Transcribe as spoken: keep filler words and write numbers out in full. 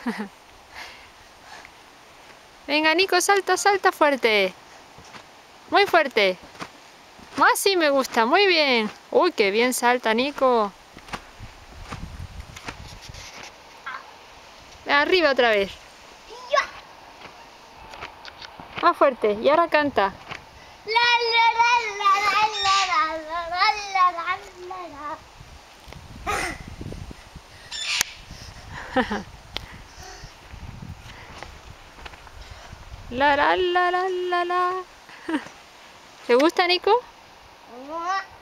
Venga, Nico, salta, salta fuerte. Muy fuerte. Más sí me gusta, muy bien. Uy, qué bien salta, Nico. Arriba otra vez. Más fuerte. Y ahora canta. La la la la la la. ¿Te gusta, Nico?